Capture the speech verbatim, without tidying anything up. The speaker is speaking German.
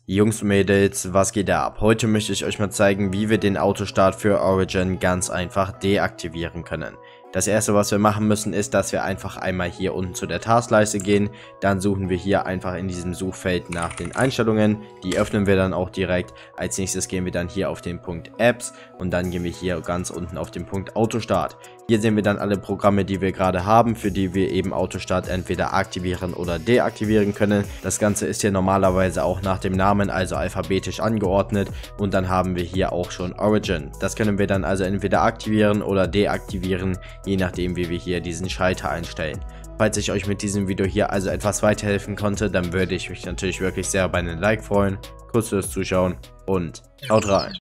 Jungs und Mädels, was geht da ab? Heute möchte ich euch mal zeigen, wie wir den Autostart für Origin ganz einfach deaktivieren können. Das erste, was wir machen müssen, ist, dass wir einfach einmal hier unten zu der Taskleiste gehen. Dann suchen wir hier einfach in diesem Suchfeld nach den Einstellungen. Die öffnen wir dann auch direkt. Als nächstes gehen wir dann hier auf den Punkt Apps und dann gehen wir hier ganz unten auf den Punkt Autostart. Hier sehen wir dann alle Programme, die wir gerade haben, für die wir eben Autostart entweder aktivieren oder deaktivieren können. Das Ganze ist hier normalerweise auch nach dem Namen, also alphabetisch angeordnet, und dann haben wir hier auch schon Origin. Das können wir dann also entweder aktivieren oder deaktivieren, je nachdem wie wir hier diesen Schalter einstellen. Falls ich euch mit diesem Video hier also etwas weiterhelfen konnte, dann würde ich mich natürlich wirklich sehr über einen Like freuen. Kurz fürs Zuschauen und haut rein!